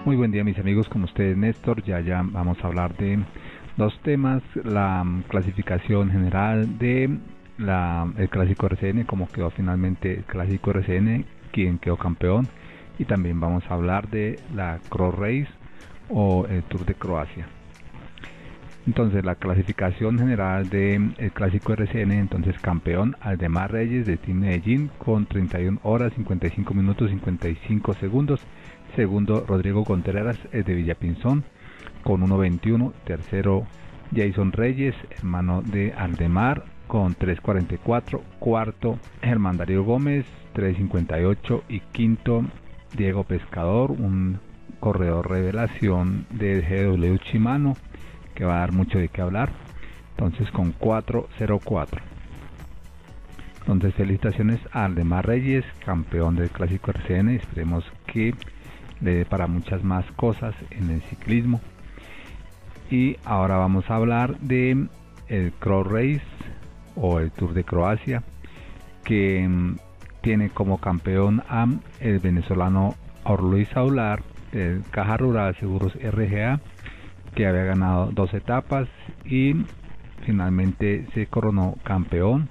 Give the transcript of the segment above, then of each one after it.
Muy buen día mis amigos, con ustedes Néstor. Ya vamos a hablar de dos temas: la clasificación general de el Clásico RCN, cómo quedó finalmente el Clásico RCN, quién quedó campeón, y también vamos a hablar de la Cross Race o el Tour de Croacia. Entonces, la clasificación general del Clásico RCN, entonces campeón Aldemar Reyes de Team Medellín con 31 horas 55 minutos 55 segundos. Segundo, Rodrigo Contreras de Villapinzón con 1.21. Tercero, Jason Reyes, hermano de Aldemar, con 3.44. Cuarto, Germán Darío Gómez, 3.58. Y quinto, Diego Pescador, un corredor revelación de GW Shimano, que va a dar mucho de qué hablar, entonces con 4.04. Entonces, felicitaciones a Aldemar Reyes, campeón del Clásico RCN. Esperemos que le dé para muchas más cosas en el ciclismo. Y ahora vamos a hablar de el Cross Race o el Tour de Croacia, que tiene como campeón a el venezolano Orluis Aular del Caja Rural Seguros RGA, que había ganado 2 etapas y finalmente se coronó campeón.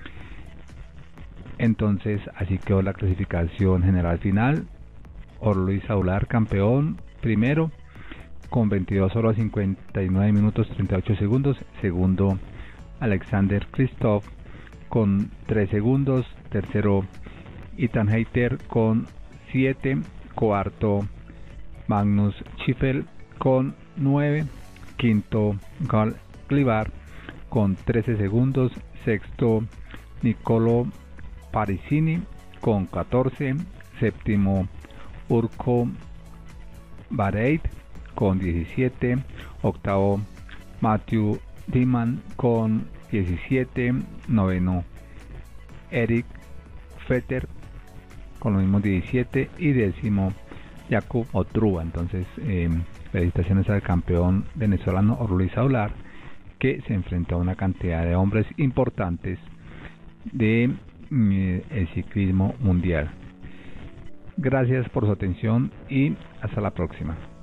Entonces, así quedó la clasificación general final. Orluis Aular campeón primero con 22 horas 59 minutos 38 segundos. Segundo, Alexander Kristoff con 3 segundos. Tercero, Ethan Hayter con 7. Cuarto, Magnus Schiffel con 9. Quinto, Gal Klivar con 13 segundos. Sexto, Nicolo Parisini con 14. Séptimo, Urko Bareit con 17. Octavo, Matthew Diman con 17. Noveno, Eric Fetter con los mismos 17. Y décimo, Jakub Otrua. Entonces, felicitaciones al campeón venezolano Orluis Aular, que se enfrentó a una cantidad de hombres importantes de el ciclismo mundial. Gracias por su atención y hasta la próxima.